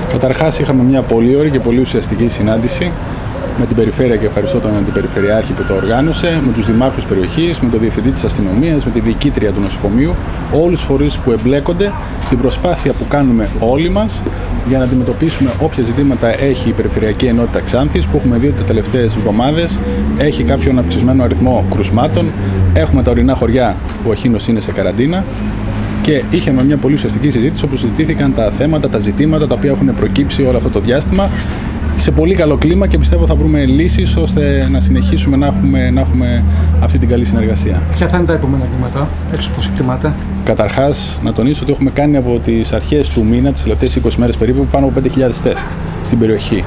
Καταρχάς, είχαμε μια πολύ ωραία και πολύ ουσιαστική συνάντηση με την Περιφέρεια και ευχαριστώ τον Αντιπεριφερειάρχη που το οργάνωσε, με τους δημάρχους περιοχής, με τον Διευθυντή της Αστυνομίας, με τη Διοικήτρια του Νοσοκομείου, όλους τους φορείς που εμπλέκονται στην προσπάθεια που κάνουμε όλοι μας για να αντιμετωπίσουμε όποια ζητήματα έχει η Περιφερειακή Ενότητα Ξάνθης, που έχουμε δει ότι τις τελευταίες εβδομάδες έχει κάποιον αυξημένο αριθμό κρουσμάτων. Έχουμε τα ορεινά χωριά που ο Εχίνος είναι σε καραντίνα. Και είχαμε μια πολύ ουσιαστική συζήτηση όπου συζητήθηκαν τα θέματα, τα ζητήματα τα οποία έχουν προκύψει όλο αυτό το διάστημα σε πολύ καλό κλίμα και πιστεύω θα βρούμε λύσεις ώστε να συνεχίσουμε να έχουμε αυτή την καλή συνεργασία. Ποια θα είναι τα επόμενα βήματα, έξω πώς εκτιμάτε? Καταρχάς, να τονίσω ότι έχουμε κάνει από τις αρχές του μήνα, τις τελευταίες 20 μέρες περίπου, πάνω από 5.000 τεστ στην περιοχή.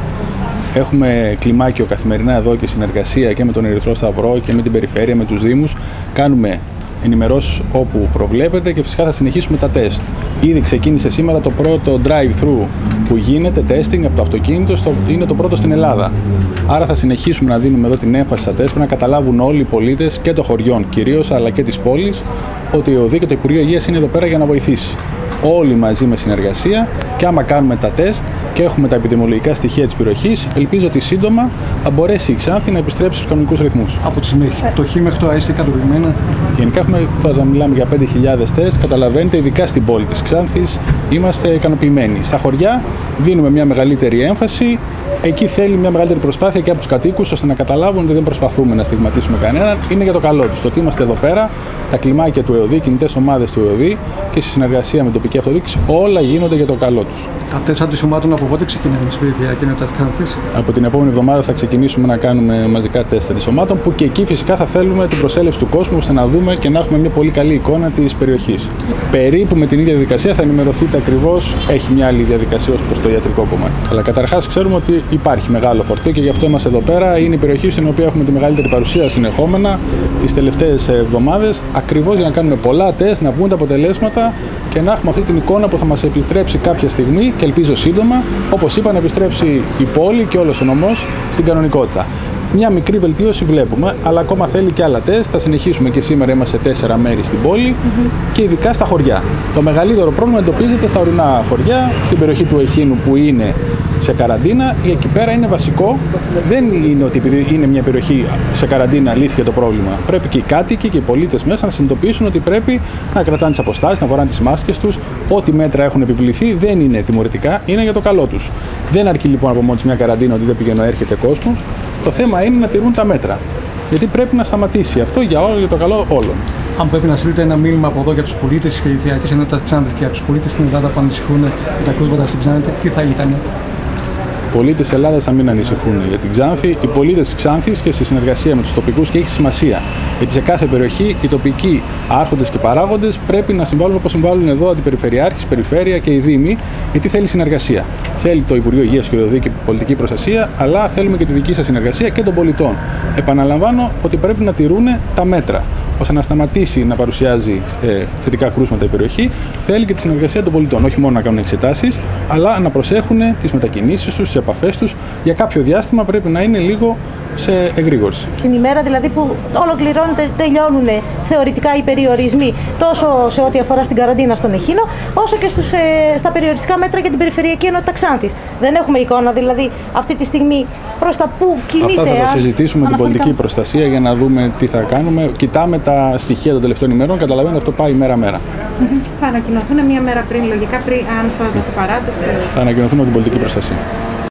Έχουμε κλιμάκιο καθημερινά εδώ και συνεργασία και με τον Ερυθρό Σταυρό και με την Περιφέρεια, με τους Δήμους. Κάνουμε ενημερώσεις όπου προβλέπεται και φυσικά θα συνεχίσουμε τα τεστ. Ήδη ξεκίνησε σήμερα το πρώτο drive-thru που γίνεται, testing από το αυτοκίνητο, είναι το πρώτο στην Ελλάδα. Άρα θα συνεχίσουμε να δίνουμε εδώ την έμφαση στα τεστ, να καταλάβουν όλοι οι πολίτες και των χωριών κυρίως, αλλά και της πόλης, ότι ο ΟΔΗ και το Υπουργείο Υγείας είναι εδώ πέρα για να βοηθήσει. Όλοι μαζί με συνεργασία και άμα κάνουμε τα τεστ και έχουμε τα επιδημιολογικά στοιχεία της περιοχής, ελπίζω ότι σύντομα θα μπορέσει η Ξάνθη να επιστρέψει στους κανονικούς ρυθμούς. Από τη φτωχή μέχρι το είστε ικανοποιημένα? Γενικά θα μιλάμε για 5.000 τεστ, καταλαβαίνετε, ειδικά στην πόλη της Ξάνθης είμαστε ικανοποιημένοι. Στα χωριά δίνουμε μια μεγαλύτερη έμφαση. Εκεί θέλει μια μεγαλύτερη προσπάθεια και από τους κατοίκους ώστε να καταλάβουν ότι δεν προσπαθούμε να στιγματίσουμε κανέναν. Είναι για το καλό τους. Το ότι είμαστε εδώ πέρα, τα κλιμάκια του ΕΟΔΗ, κινητές ομάδες του ΕΟΔΗ και στη συνεργασία με την τοπική αυτοδιοίκηση, όλα γίνονται για το καλό τους. Τα τεστ αντισωμάτων από πότε ξεκινάνε στην Περιφερειακή Ενότητα Ξάνθης? Από την επόμενη εβδομάδα θα ξεκινήσουμε να κάνουμε μαζικά τεστ αντισωμάτων, που και εκεί φυσικά θα θέλουμε την προσέλευση του κόσμου ώστε να δούμε και να έχουμε μια πολύ καλή εικόνα της περιοχής. Περίπου με την ίδια διαδικασία θα ενημερωθείτε ακριβώς, έχει μια άλλη διαδικασία ως προς το ιατρικό κομμάτι. Αλλά καταρχάς ξέρουμε ότι υπάρχει μεγάλο φορτίο και γι' αυτό είμαστε εδώ πέρα. Είναι η περιοχή στην οποία έχουμε τη μεγαλύτερη παρουσία συνεχόμενα τις τελευταίες εβδομάδες, ακριβώς για να κάνουμε πολλά τεστ, να βγουν τα αποτελέσματα και να έχουμε αυτή την εικόνα που θα μας επιτρέψει κάποια στιγμή και ελπίζω σύντομα, όπως είπα, να επιστρέψει η πόλη και όλος ο νομός στην κανονικότητα. Μια μικρή βελτίωση βλέπουμε, αλλά ακόμα θέλει και άλλα τεστ. Θα συνεχίσουμε και σήμερα, είμαστε σε 4 μέρη στην πόλη και ειδικά στα χωριά. Το μεγαλύτερο πρόβλημα εντοπίζεται στα ορεινά χωριά, στην περιοχή του Εχίνου που είναι σε καραντίνα. Εκεί πέρα είναι βασικό, δεν είναι ότι επειδή είναι μια περιοχή σε καραντίνα λύθηκε το πρόβλημα. Πρέπει και οι κάτοικοι και οι πολίτες μέσα να συνειδητοποιήσουν ότι πρέπει να κρατάνε τις αποστάσεις, να φοράνε τις μάσκες τους. Ό,τι μέτρα έχουν επιβληθεί δεν είναι τιμωρητικά, είναι για το καλό τους. Δεν αρκεί λοιπόν από μόνη μια καραντίνα ότι δεν πηγαίνει έρχεται κόσμος. Το θέμα είναι να τηρούν τα μέτρα. Γιατί πρέπει να σταματήσει αυτό για το καλό όλων. Αν πρέπει να στείλετε ένα μήνυμα από εδώ για τους πολίτες της Περιφερειακής Ενότητας Ξάνθης και για τους πολίτες στην Ελλάδα που ανησυχούν για τα κρούσματα στην Ξάνθη, τι θα ήταν? Οι πολίτες της Ελλάδας θα μην ανησυχούν για την Ξάνθη. Οι πολίτες της Ξάνθης και στη συνεργασία με τους τοπικούς και έχει σημασία. Γιατί σε κάθε περιοχή οι τοπικοί άρχοντες και παράγοντες πρέπει να συμβάλλουν όπως συμβάλλουν εδώ αντιπεριφερειάρχης, περιφέρεια και οι δήμοι, γιατί θέλει συνεργασία. Θέλει το Υπουργείο Υγείας και ο ΟΔΗ και πολιτική προστασία, αλλά θέλουμε και τη δική σας συνεργασία και των πολιτών. Επαναλαμβάνω ότι πρέπει να τηρούν τα μέτρα. Ώστε να σταματήσει να παρουσιάζει θετικά κρούσματα η περιοχή, θέλει και τη συνεργασία των πολιτών. Όχι μόνο να κάνουν εξετάσεις, αλλά να προσέχουν τις μετακινήσεις τους, τις επαφές τους. Για κάποιο διάστημα πρέπει να είναι λίγο σε εγρήγορση. Την ημέρα δηλαδή που ολοκληρώνεται, τελειώνουν θεωρητικά οι περιορισμοί τόσο σε ό,τι αφορά στην καραντίνα στον Εχίνο, όσο και στα περιοριστικά μέτρα για την Περιφερειακή Ενότητα Ξάνθης. Δεν έχουμε εικόνα δηλαδή αυτή τη στιγμή προς τα πού κινείται. Αυτά θα τα συζητήσουμε με την πολιτική προστασία για να δούμε τι θα κάνουμε. Κοιτάμε τα στοιχεία των τελευταίων ημερών, καταλαβαίνετε αυτό πάει μέρα-μέρα. Θα ανακοινωθούν μια μέρα πριν, λογικά πριν, αν θα δοθεί παράταση. Θα ανακοινωθούν από την πολιτική προστασία.